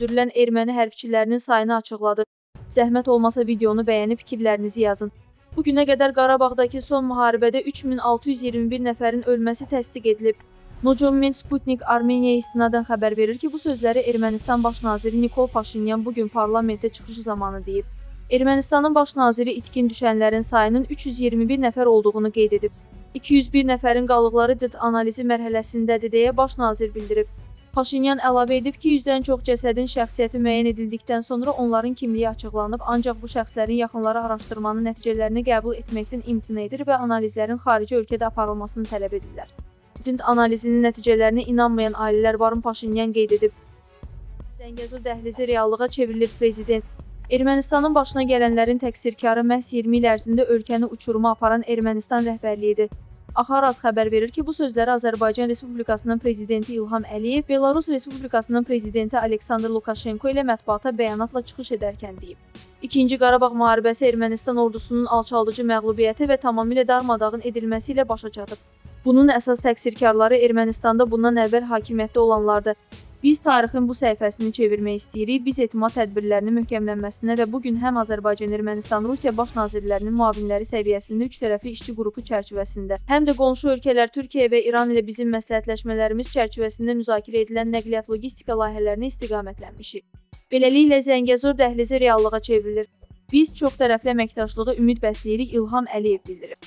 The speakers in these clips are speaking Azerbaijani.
öldürülən erməni hərbçilərinin sayını açıqladı. Zəhmət olmasa videonu bəyənib fikirlərinizi yazın. Bugünə qədər Qarabağdakı son müharibədə 3621 nəfərin ölməsi təsdiq edilib. Nojoment Sputnik Armeniyaya istinadən xəbər verir ki, bu sözləri Ermənistan baş naziri Nikol Paşinyan bugün parlamentdə çıxışı zamanı deyib. Ermənistanın baş naziri itkin düşənlərin sayının 321 nəfər olduğunu qeyd edib. 201 nəfərin qalıqları DNT analizi mərhələsindədir deyə baş nazir bildirib. Paşinyan əlavə edib ki, 100-dən çox cəsədin şəxsiyyəti müəyyən edildikdən sonra onların kimliyi açıqlanıb, ancaq bu şəxslərin yaxınları araşdırmanın nəticələrini qəbul etməkdən imtina edir və analizlərin xarici ölkədə aparılmasını tələb edirlər. DNT analizinin nəticələrinə inanmayan ailələr varın Paşinyan qeyd edib. Zəngəzur dəhlizi reallığa çevrilir prezident. Ermənistanın başına gələnlərin təqsirkarı məhz 20 il ərzində ölkəni uçuruma aparan Ermənistan rəhbərliyidir. Axaraz xəbər verir ki, bu sözləri Azərbaycan Respublikasının prezidenti İlham Əliyev, Belarus Respublikasının prezidenti Aleksandr Lukashenko ilə mətbuata bəyanatla çıxış edərkən deyib. İkinci Qarabağ müharibəsi Ermənistan ordusunun alçaldıcı məğlubiyyəti və tamamilə darmadağın edilməsi ilə başa çatıb. Bunun əsas təqsirkarları Ermənistanda bundan əvvəl hakimiyyətdə olanlardır. Biz tarixin bu səhifəsini çevirmək istəyirik, biz etimad tədbirlərinin möhkəmlənməsinə və bugün həm Azərbaycan, Ermənistan, Rusiya baş nazirlərinin müavinləri səviyyəsində üç tərəfli işçi qrupu çərçivəsində, həm də qonşu ölkələr Türkiyə və İran ilə bizim məsləhətləşmələrimiz çərçivəsində müzakirə edilən nəqliyyat logistika layihələrinə istiqamətlənmişik. Beləliklə, Zəngəzur dəhlizi reallığa çevrilir. Biz çox tərəfli əməkdaşlığı ümid bəsləyirik, İlham Əliyev bildirib.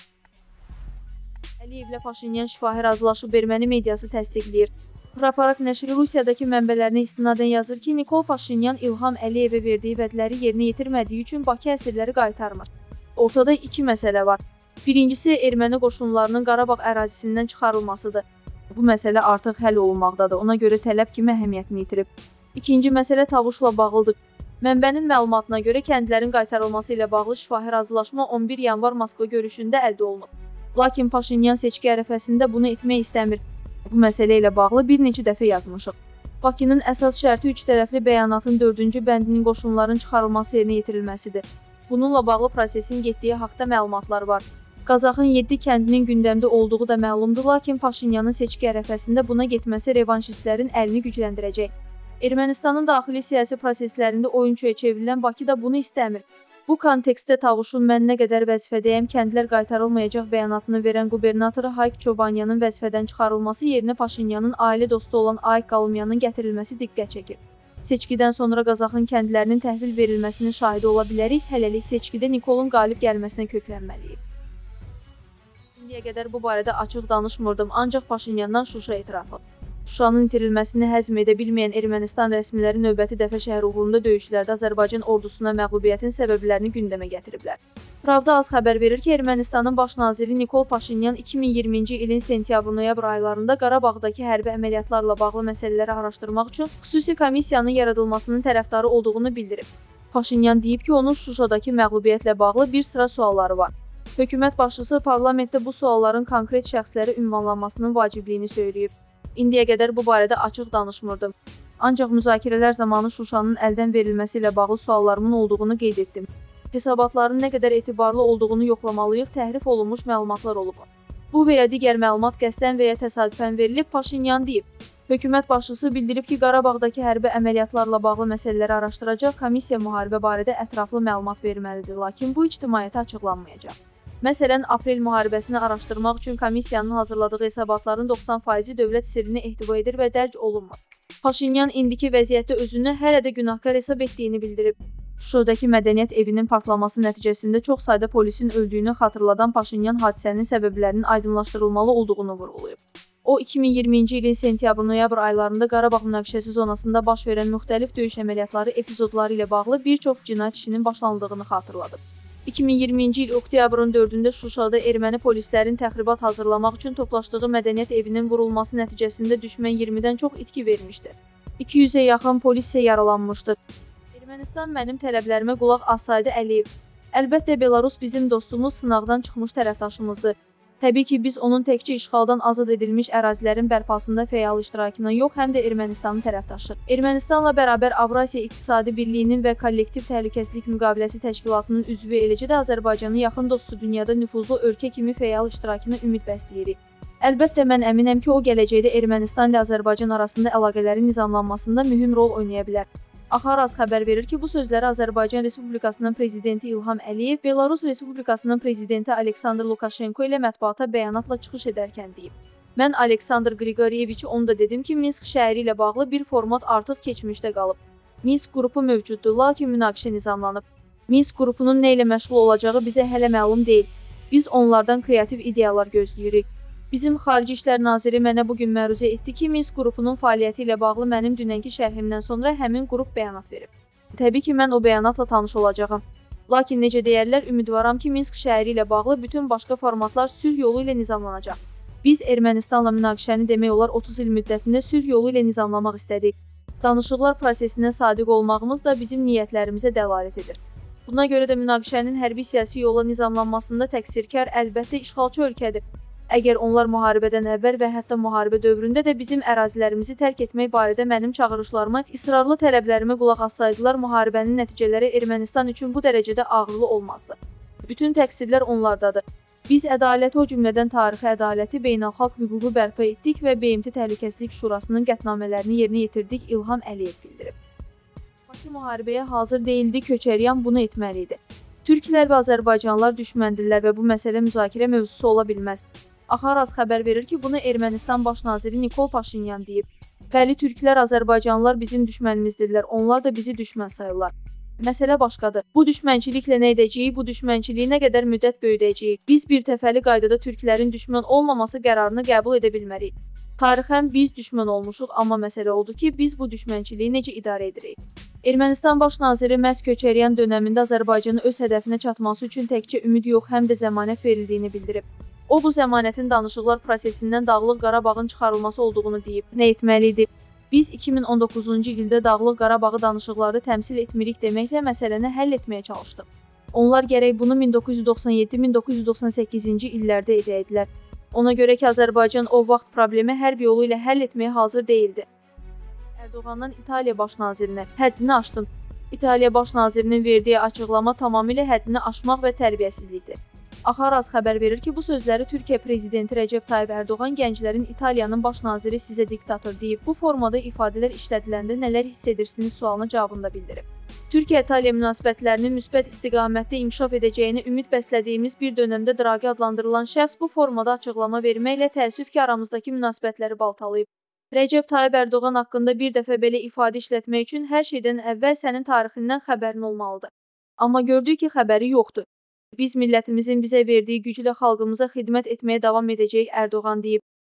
Əliyevlə Paşinyan şifahi razılaşıb, erməni mediası təsdiqləyir. Hraparak nəşri Rusiyadakı mənbələrinə istinadən yazır ki, Nikol Paşinyan İlham Əliyevə verdiyi vədləri yerinə yetirmədiyi üçün Bakı əsirləri qaytarmır. Ortada iki məsələ var. Birincisi, erməni qoşunlarının Qarabağ ərazisindən çıxarılmasıdır. Bu məsələ artıq həll olunmaqdadır, ona görə tələb kimi əhəmiyyətini yitirib. İkinci məsələ Tavuşla bağlıdır. Mənbənin məlumatına görə kəndlərin qaytarılması ilə bağlı şifahi razılaşma 11 yanvar Moskva görüşündə əldə olunub. Lakin Paşinyan seçki ərəfəsində bunu etmək istəmir. Bu məsələ ilə bağlı bir neçə dəfə yazmışıq. Bakının əsas şərti üç tərəfli bəyanatın 4-cü bəndinin qoşunların çıxarılması yerinə yetirilməsidir. Bununla bağlı prosesin getdiyi haqda məlumatlar var. Qazaxın 7 kəndinin gündəmdə olduğu da məlumdur, lakin Paşinyanın seçki ərəfəsində buna getməsi revanşistlərin əlini gücləndirəcək. Ermənistanın daxili siyasi proseslərində oyunçuya çevrilən Bakı da bunu istəmir. Bu kontekstdə Tavuşun mən nə qədər vəzifədəyəm, kəndlər qaytarılmayacaq bəyanatını verən qubernatoru Hayk Çobanyanın vəzifədən çıxarılması yerinə Paşinyanın ailə dostu olan Ayk Qalımyanın gətirilməsi diqqət çəkir. Seçkidən sonra Qazaxın kəndlərinin təhvil verilməsinin şahidi ola bilərik, hələlik seçkidə Nikolun qalib gəlməsinə köklənməliyik. İndiyə qədər bu barədə açıq danışmırdım, ancaq Paşinyandan Şuşa etirafı. Şuşanın itirilməsini həzm edə bilməyən Ermənistan rəsmiləri növbəti dəfə şəhər uğrunda döyüşlərdə Azərbaycan ordusuna məğlubiyyətin səbəblərini gündəmə gətiriblər. Pravda az xəbər verir ki, Ermənistanın baş naziri Nikol Paşinyan 2020-ci ilin sentyabr-noyabr aylarında Qarabağdakı hərbi əməliyyatlarla bağlı məsələləri araşdırmaq üçün xüsusi komissiyanın yaradılmasının tərəfdarı olduğunu bildirib. Paşinyan deyib ki, onun Şuşadakı məğlubiyyətlə bağlı bir sıra sualları var. Hökumət başçısı parlamentdə bu sualların konkret şəxslərə ünvanlanmasının vacibliyini söyləyib. İndiyə qədər bu barədə açıq danışmırdım. Ancaq müzakirələr zamanı Şuşanın əldən verilməsi ilə bağlı suallarımın olduğunu qeyd etdim. Hesabatların nə qədər etibarlı olduğunu yoxlamalıyıq, təhrif olunmuş məlumatlar olub. Bu və ya digər məlumat qəsdən və ya təsadüfən verilib, Paşinyan deyib. Hökumət başçısı bildirib ki, Qarabağdakı hərbi əməliyyatlarla bağlı məsələləri araşdıracaq komissiya müharibə barədə ətraflı məlumat verməlidir, lakin bu ictimaiyyətə açıqlanmayacaq. Məsələn, aprel müharibəsini araşdırmaq üçün komissiyanın hazırladığı hesabatların 90%-i dövlət sirrini ehtiva edir və dərc olunmur. Paşinyan indiki vəziyyətdə özünü hələ də günahkar hesab etdiyini bildirib. Şuşadakı mədəniyyət evinin partlaması nəticəsində çox sayda polisin öldüyünü xatırladan Paşinyan hadisənin səbəblərinin aydınlaşdırılmalı olduğunu vurğulayıb. O, 2020-ci ilin sentyabr-noyabr aylarında Qarabağ münaqişəsi zonasında baş verən müxtəlif döyüş əməliyyatları epizodları ilə bağlı bir çox cinayət işinin başlandığını xatırladıb. 2020-ci il oktyabrın 4-də Şuşada erməni polislərin təxribat hazırlamaq üçün toplaşdığı mədəniyyət evinin vurulması nəticəsində düşmən 20-dən çox itki vermişdir. 200-ə yaxın polis isə yaralanmışdır. Ermənistan mənim tələblərimə qulaq assaydı Əliyev. Əlbəttə, Belarus bizim dostumuz, sınaqdan çıxmış tərəfdaşımızdır. Təbii ki, biz onun təkcə işğaldan azad edilmiş ərazilərin bərpasında fəal iştirakına yox, həm də Ermənistanın tərəfdaşıq. Ermənistanla bərabər Avrasiya İqtisadi Birliyinin və Kollektiv Təhlükəsizlik Müqaviləsi Təşkilatının üzvü, eləcə də Azərbaycanın yaxın dostu, dünyada nüfuzlu ölkə kimi fəal iştirakına ümid bəsləyirik. Əlbəttə, mən əminəm ki, o gələcəkdə Ermənistan ilə Azərbaycan arasında əlaqələrin nizamlanmasında mühüm rol oynaya bilər. Axaraz xəbər verir ki, bu sözləri Azərbaycan Respublikasının prezidenti İlham Əliyev Belarus Respublikasının prezidenti Aleksandr Lukashenko ilə mətbuata bəyanatla çıxış edərkən deyib. Mən Aleksandr Qriqoryeviç onu da dedim ki, Minsk şəhəri ilə bağlı bir format artıq keçmişdə qalıb. Minsk qrupu mövcuddur, lakin münaqişə nizamlanıb. Minsk qrupunun nə ilə məşğul olacağı bizə hələ məlum deyil. Biz onlardan kreativ ideyalar gözləyirik. Bizim Xarici İşlər Naziri mənə bugün məruzə etdi ki, Minsk qrupunun fəaliyyəti ilə bağlı mənim dünənki şərhimdən sonra həmin qrup bəyanat verib. Təbii ki, mən o bəyanatla tanış olacağam. Lakin necə deyərlər, ümidvaram ki, Minsk şəhəri ilə bağlı bütün başqa formatlar sülh yolu ilə nizamlanacaq. Biz Ermənistanla münaqişəni demək olar 30 il müddətində sülh yolu ilə nizamlamaq istədik. Danışıqlar prosesinə sadiq olmağımız da bizim niyyətlərimizə dəlalət edir. Buna görə də münaqişənin hərbi-siyasi yolla nizamlanmasında təqsirkar əlbəttə işğalçı ölkədir. Əgər onlar müharibədən əvvəl və hətta müharibə dövründə də bizim ərazilərimizi tərk etmək barədə mənim çağırışlarıma, israrlı tələblərimə qulaq assaydılar, müharibənin nəticələri Ermənistan üçün bu dərəcədə ağırlı olmazdı. Bütün təqsirlər onlardadır. Biz ədaləti, o cümlədən tarixi ədaləti, beynəlxalq hüququ bərpa etdik və BMT Təhlükəsizlik Şurasının qətnamələrini yerinə yetirdik, İlham Əliyev bildirib. Bakı müharibəyə hazır deyildi, Köçəryan bunu etməli idi. Türklər və Azərbaycanlılar düşməndirlər və bu məsələ müzakirə mövzusu ola bilməz. Axaraz xəbər verir ki, bunu Ermənistan baş naziri Nikol Paşinyan deyib. Bəli, türklər, Azərbaycanlılar bizim düşmənimizdirlər, onlar da bizi düşmən sayırlar. Məsələ başqadır. Bu düşmənçiliklə nə edəcəyik, bu düşmənçiliyi nə qədər müddət böyüdəcəyik? Biz bir təfəli qaydada türklərin düşmən olmaması qərarını qəbul edə bilmərik. Tarixən biz düşmən olmuşuq, amma məsələ oldu ki, biz bu düşmənçiliyi necə idarə edirik? Ermənistan baş naziri məhz Köçəryan dönəmində Azərbaycanı öz hədəfinə çatması üçün təkcə ümid yox, həm də zəmanət verildiyini bildirib. O, bu zəmanətin danışıqlar prosesindən Dağlıq Qarabağın çıxarılması olduğunu deyib. Nə etməli idi? Biz 2019-cu ildə Dağlıq Qarabağı danışıqlarda təmsil etmirik deməklə məsələni həll etməyə çalışdıq. Onlar gərək bunu 1997-1998-ci illərdə edəydilər. Ona görə ki, Azərbaycan o vaxt problemi hərb yolu ilə həll etməyə hazır deyildi. Erdoğandan İtaliya baş nazirinə həddini aşdın. İtaliya baş nazirinin verdiyi açıqlama tamamilə həddini aşmaq və tərbiyəsizlikdir. Axaraz xəbər verir ki, bu sözləri Türkiyə prezidenti Rəcəb Tayyib Erdoğan gənclərin İtaliyanın baş naziri sizə diktator deyib. Bu formada ifadələr işlədiləndə nələr hiss edirsiniz sualına cavabında bildirib. Türkiyə-İtaliya münasibətlərinin müsbət istiqamətdə inkişaf edəcəyini ümid bəslədiyimiz bir dönəmdə Draqi adlandırılan şəxs bu formada açıqlama verməklə təəssüf ki, aramızdakı münasibətləri baltalayıb. Rəcəb Tayyib Erdoğan haqqında bir dəfə belə ifadə işlətmək üçün hər şeydən əvvəl sənin tarixindən xəbərin olmalıdır. Amma gördük ki, xəbəri yoxdur. Biz millətimizin bizə verdiyi güclə xalqımıza xidmət etməyə davam edəcəyik, Erdoğan deyib.